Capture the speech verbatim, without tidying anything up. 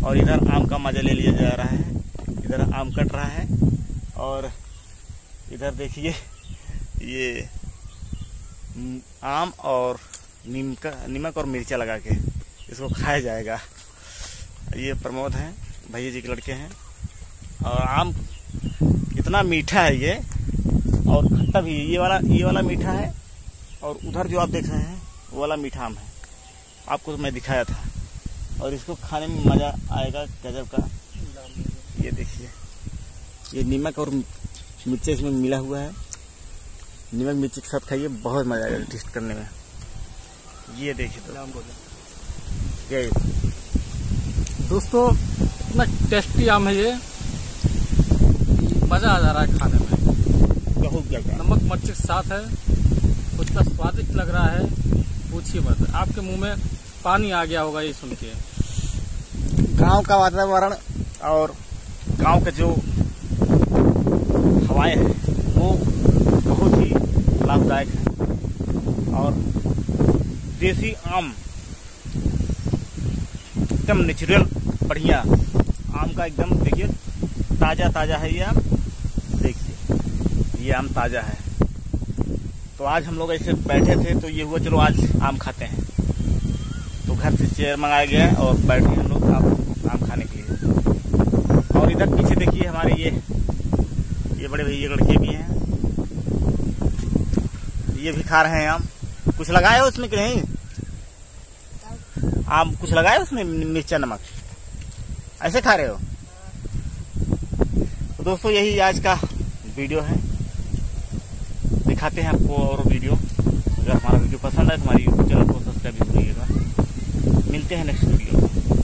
और इधर आम का मजा ले लिया जा रहा है। इधर आम कट रहा है और इधर देखिए ये आम और नीम का नमक और मिर्चा लगा के इसको खाया जाएगा। ये प्रमोद हैं, भैया जी के लड़के हैं। और आम इतना मीठा है ये और खट्टा भी है। ये वाला ये वाला मीठा है और उधर जो आप देख रहे हैं वो वाला मीठा आम है, आपको तो मैं दिखाया था। और इसको खाने में मज़ा आएगा गजब का। ये देखिए ये नमक और मिर्ची इसमें मिला हुआ है। नमक मिर्ची के साथ खाइए, बहुत मज़ा आएगा टेस्ट करने में। ये देखिए तो ये दोस्तों इतना टेस्टी आम है ये, मज़ा आ जा रहा है खाने में। बहुत ज़्यादा नमक मिर्च के साथ है, उतना स्वादिष्ट लग रहा है, पूछिए मत। आपके मुंह में पानी आ गया होगा ये सुन के। गांव का वातावरण और गांव के जो हवाएं हैं वो बहुत ही लाभदायक है। और देसी आम एकदम नेचुरल बढ़िया आम का एकदम देखिए ताज़ा ताज़ा है ये आम। देखिए ये आम ताज़ा है। तो आज हम लोग ऐसे बैठे थे तो ये हुआ चलो आज आम खाते हैं। तो घर से चेयर मंगाया गया और बैठे हम लोग आम आम खाने के लिए। और इधर पीछे देखिए हमारे ये ये बड़े भैया लड़के भी हैं, ये भी खा रहे हैं आम। कुछ लगाए हो उसमें कि नहीं? आम कुछ लगाए उसमें मिर्चा नमक, ऐसे खा रहे हो? तो दोस्तों यही आज का वीडियो है, दिखाते हैं आपको और वीडियो। अगर हमारा वीडियो पसंद आए तो हमारी यूट्यूब चैनल को सब्सक्राइब भी करिएगा। मिलते हैं नेक्स्ट वीडियो में।